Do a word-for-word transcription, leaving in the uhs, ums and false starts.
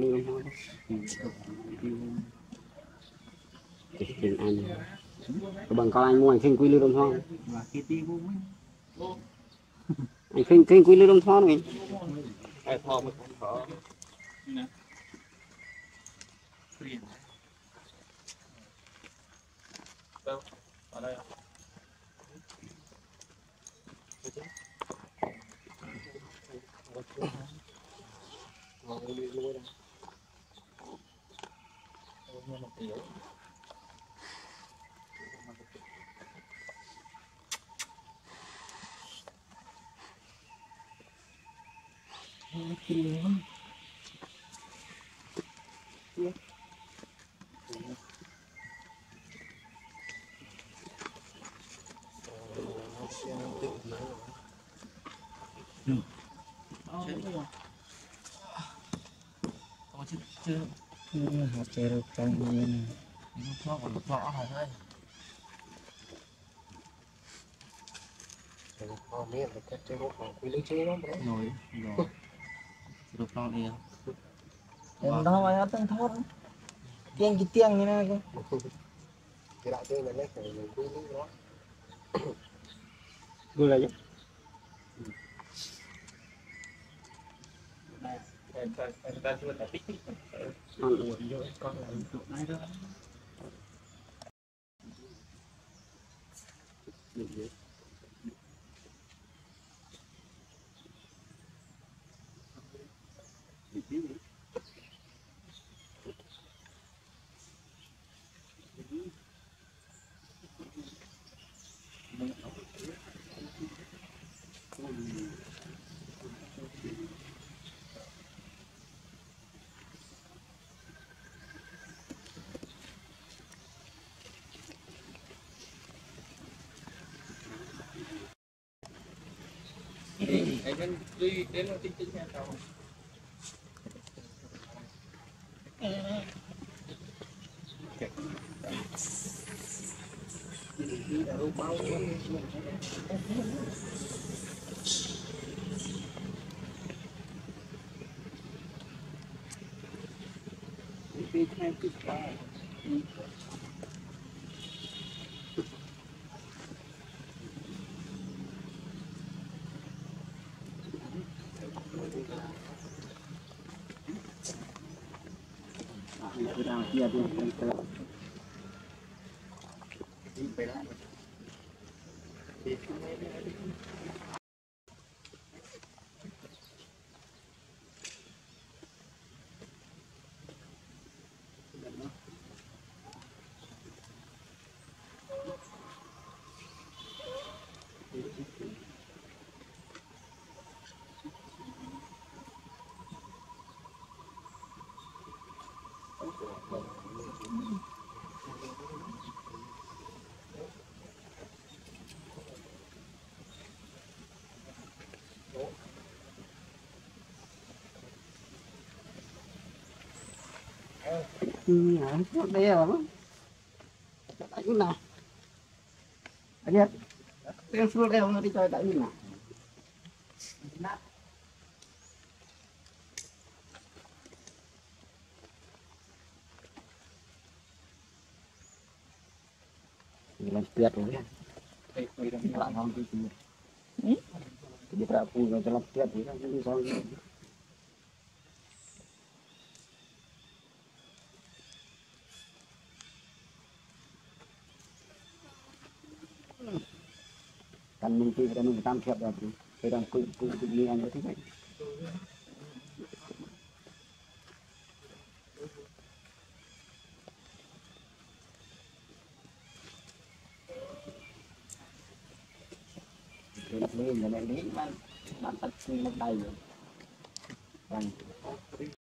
lương thôi tiền ăn bằng con anh mua anh khinh quy lương đồng thôi anh khinh khinh quy lương đồng thôi mình ai thò một con thỏ nè đâu ở đây hạt chè được trong nhiên nó còn một lọ hả thôi con biết là cái chế độของquy lý chế nó đấy rồi rồi được lọ đi em đó mà nó tăng thốt tiếng cái tiếng như này cái đại chơi này phải quy lý đó vui là gì ta chưa ta tích tích con uổng vô con là tụi này đó anh nên đi đến nó tích tích nha cháu đi theo cái ba cứ đang kia đi đi về đó ừ nó đây là nó tại cái nào anh biết cái số đây nó đi chơi tại cái nào làm tuyệt rồi đấy bạn không cái gì cái trà phu nó cho làm tuyệt thì nó đi sao cần mình thì mình tam thiệp rồi thì cái đang cũng cũng cũng như anh nói thế này lên là lại đến bạn bạn tắt một đầy rồi